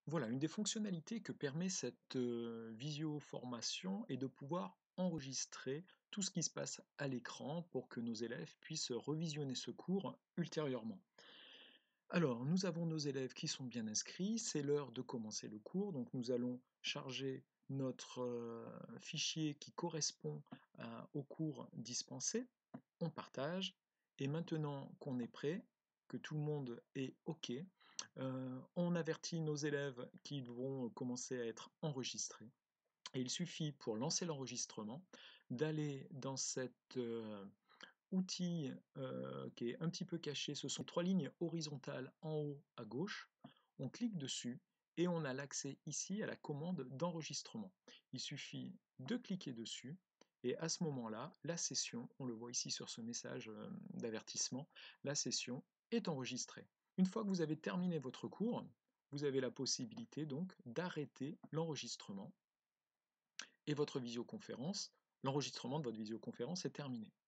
Voilà, une des fonctionnalités que permet cette, visio-formation est de pouvoir enregistrer tout ce qui se passe à l'écran pour que nos élèves puissent revisionner ce cours ultérieurement. Alors, nous avons nos élèves qui sont bien inscrits, c'est l'heure de commencer le cours, donc nous allons charger notre, fichier qui correspond au cours dispensé. On partage et maintenant qu'on est prêt, que tout le monde est OK, on avertit nos élèves qu'ils vont commencer à être enregistrés et il suffit pour lancer l'enregistrement d'aller dans cet, outil, qui est un petit peu caché. Ce sont 3 lignes horizontales en haut à gauche. On clique dessus et on a l'accès ici à la commande d'enregistrement. Il suffit de cliquer dessus et à ce moment-là, la session, on le voit ici sur ce message, d'avertissement, la session est enregistrée. Une fois que vous avez terminé votre cours, vous avez la possibilité donc d'arrêter l'enregistrement et votre visioconférence l'enregistrement de votre visioconférence est terminé.